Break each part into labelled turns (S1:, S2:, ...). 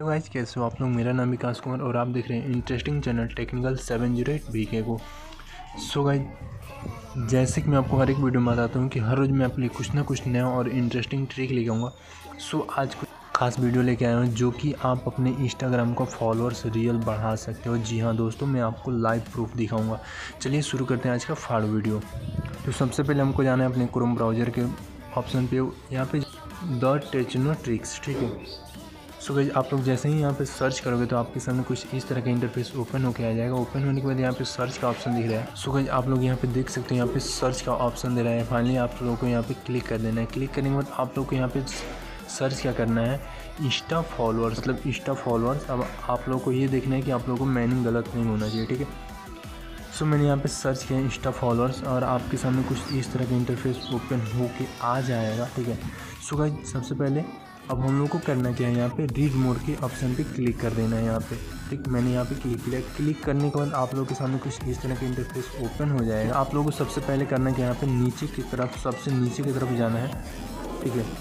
S1: तो गाइस कैसे हो आप लोग। मेरा नाम विकास कुमार और आप देख रहे हैं इंटरेस्टिंग चैनल टेक्निकल 708 BK को। सो गाइस जैसे कि मैं आपको हर एक वीडियो में बताता हूँ कि हर रोज़ मैं आपके लिए कुछ ना कुछ नया और इंटरेस्टिंग ट्रिक लेके आऊँगा। सो आज कुछ खास वीडियो लेके आया हूँ जो कि आप अपने इंस्टाग्राम का फॉलोअर्स रियल बढ़ा सकते हो। जी हाँ दोस्तों, मैं आपको लाइव प्रूफ दिखाऊँगा। चलिए शुरू करते हैं आज का फाड़ वीडियो। तो सबसे पहले हमको जाना है अपने क्रोम ब्राउज़र के ऑप्शन पे, यहाँ पे द टेक्नो ट्रिक्स, ठीक है। सो गाइस आप लोग जैसे ही यहाँ पे सर्च करोगे तो आपके सामने कुछ इस तरह का इंटरफेस ओपन होके आ जाएगा। ओपन होने के बाद यहाँ पे सर्च का ऑप्शन दिख रहा है। सो गाइस आप लोग यहाँ पे देख सकते हो, यहाँ पे सर्च का ऑप्शन दे रहा है। फाइनली आप लोगों को यहाँ पे क्लिक कर देना है। क्लिक करने के बाद आप लोग को यहाँ पे सर्च क्या करना है, इंस्टा फॉलोअर्स, मतलब इंस्टा फॉलोअर्स। अब आप लोग को ये देखना है कि आप लोगों को मीनिंग गलत नहीं होना चाहिए, ठीक है। सो मैंने यहाँ पे सर्च किया इंस्टा फॉलोअर्स और आपके सामने कुछ इस तरह का इंटरफेस ओपन होके आ जाएगा, ठीक है। सो गाइस सबसे पहले अब हम लोग को करना क्या है, यहाँ पे रीड मोर के ऑप्शन पे क्लिक कर देना है यहाँ पे, ठीक। मैंने यहाँ पे क्लिक किया। क्लिक करने के बाद आप लोगों के सामने कुछ इस तरह का इंटरफेस ओपन हो जाएगा। आप लोगों को सबसे पहले करना है कि यहाँ पे नीचे की तरफ, सबसे नीचे की तरफ जाना है, ठीक है।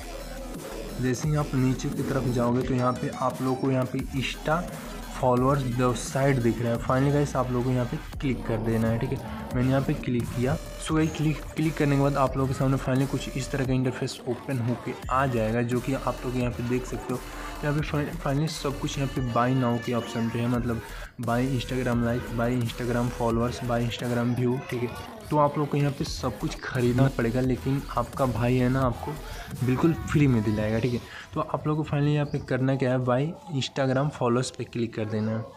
S1: जैसे ही आप नीचे की तरफ जाओगे तो यहाँ पे आप लोगों को यहाँ पे इंस्टा फॉलोअर्स द साइड दिख रहा है। फाइनली गाइस आप लोगों को यहाँ पे क्लिक कर देना है, ठीक है। मैंने यहाँ पे क्लिक किया। सो गाइस क्लिक करने के बाद आप लोगों के सामने फाइनली कुछ इस तरह का इंटरफेस ओपन होके आ जाएगा, जो कि आप लोग यहाँ पे देख सकते हो। यहाँ पे फाइनली सब कुछ यहाँ पे बाय नाउ के ऑप्शन पे है, मतलब buy Instagram like, buy Instagram followers, buy Instagram view, ठीक है। तो आप लोग को यहाँ पे सब कुछ खरीदना पड़ेगा, लेकिन आपका भाई है ना आपको बिल्कुल फ्री में दिलाएगा, ठीक है। तो आप लोग को फाइनली यहाँ पे करना क्या है, बाय इंस्टाग्राम फॉलोअर्स पे क्लिक कर देना है।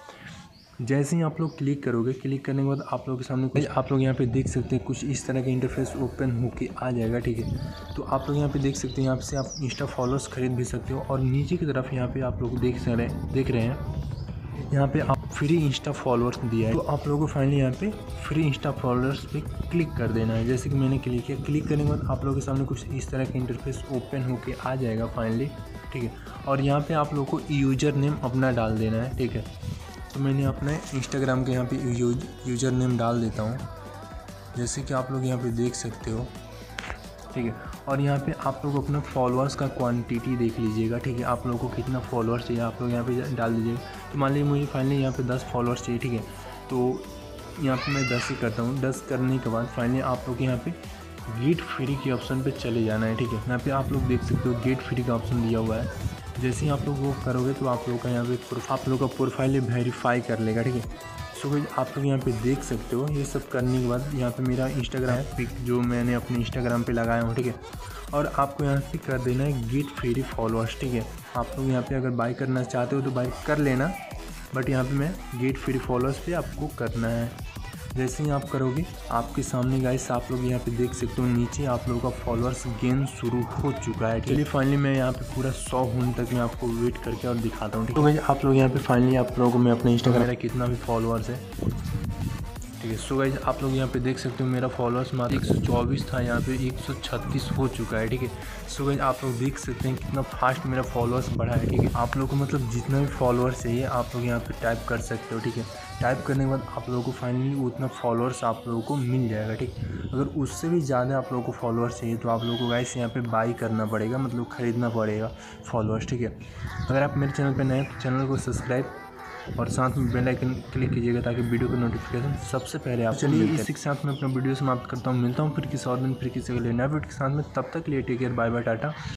S1: जैसे ही आप लोग क्लिक करोगे, क्लिक करने के बाद आप लोगों के सामने कुछ आप लोग यहाँ पे देख सकते हैं कुछ इस तरह का इंटरफेस ओपन होके आ जाएगा, ठीक है। तो आप लोग यहाँ पे देख सकते हैं, यहाँ से आप इंस्टा फॉलोअर्स खरीद भी सकते हो। और नीचे की तरफ यहाँ पे आप लोग देख रहे हैं, यहाँ पे आप फ्री इंस्टा फॉलोअर्स दिया है। तो आप लोगों को फाइनली यहाँ पे फ्री इंस्टा फॉलोअर्स पे क्लिक कर देना है। जैसे कि मैंने क्लिक किया। क्लिक करने के बाद आप लोगों के सामने कुछ इस तरह का इंटरफेस ओपन होके आ जाएगा फाइनली, ठीक है। और यहाँ पे आप लोगों को यूज़र नेम अपना डाल देना है, ठीक है। तो मैंने अपने इंस्टाग्राम के यहाँ पे यूज़र नेम डाल देता हूँ, जैसे कि आप लोग यहाँ पे देख सकते हो, ठीक है। और यहाँ पे आप लोग अपना फॉलोअर्स का क्वांटिटी देख लीजिएगा, ठीक है। आप लोगों को कितना फॉलोअर्स चाहिए आप लोग यहाँ पे डाल दीजिएगा। तो मान लीजिए मुझे फाइनली यहाँ पे 10 फॉलोअर्स चाहिए, ठीक है। तो यहाँ पे मैं 10 ही करता हूँ। 10 करने के बाद फाइनली आप लोग यहाँ पे गेट फ्री के ऑप्शन पे चले जाना है, ठीक है। यहाँ पे आप लोग देख सकते हो गेट फ्री का ऑप्शन दिया हुआ है। जैसे ही आप लोग वो करोगे तो आप लोग का यहाँ पे आप लोग का प्रोफाइल वेरीफाई कर लेगा, ठीक है। सो आप लोग यहाँ पे देख सकते हो। ये सब करने के बाद यहाँ पे मेरा इंस्टाग्राम पिक जो मैंने अपने इंस्टाग्राम पे लगाया हूँ, ठीक है। और आपको यहाँ पे कर देना है गेट फ्री फॉलोअर्स, ठीक है। आप लोग यहाँ पे अगर बाय करना चाहते हो तो बाय कर लेना, बट यहाँ पे मैं गेट फ्री फॉलोअर्स पे आपको करना है। जैसे ही आप करोगे आपके सामने गाइस आप लोग यहाँ पे देख सकते हो, नीचे आप लोगों का फॉलोअर्स गेन शुरू हो चुका है। चलिए फाइनली मैं यहाँ पे पूरा 100 होने तक मैं आपको वेट करके और दिखाता हूँ, ठीक है। तो गाइस आप लोग यहाँ पे फाइनली आप लोगों को मैं अपने इंस्टाग्राम मेरा कितना भी फॉलोअर्स है, ठीक है। सो गाइस आप लोग यहाँ पे देख सकते हो मेरा फॉलोअर्स मात्र 124 था, यहाँ पे 136 हो चुका है, ठीक है। सो गाइस आप लोग देख सकते हैं कितना फास्ट मेरा फॉलोअर्स बढ़ा है, ठीक है। आप लोग को मतलब जितना भी फॉलोअर्स चाहिए आप लोग यहाँ पे टाइप कर सकते हो, ठीक है। टाइप करने के बाद आप लोगों को फाइनली उतना फॉलोअर्स आप लोगों को मिल जाएगा, ठीक। अगर उससे भी ज़्यादा आप लोगों को फॉलोअर्स चाहिए तो आप लोगों को गाइस यहाँ पे बाई करना पड़ेगा, मतलब ख़रीदना पड़ेगा फॉलोअर्स, ठीक है। अगर आप मेरे चैनल पर नए हैं तो चैनल को सब्सक्राइब और साथ में बेल आइकन क्लिक कीजिएगा ताकि वीडियो का नोटिफिकेशन सबसे पहले आप चलिए इसी के साथ मैं अपना वीडियो समाप्त करता हूँ। मिलता हूँ फिर किसी और दिन फिर किसी अगले नए वीडियो के साथ में। तब तक के लिए take care, bye bye, Tata.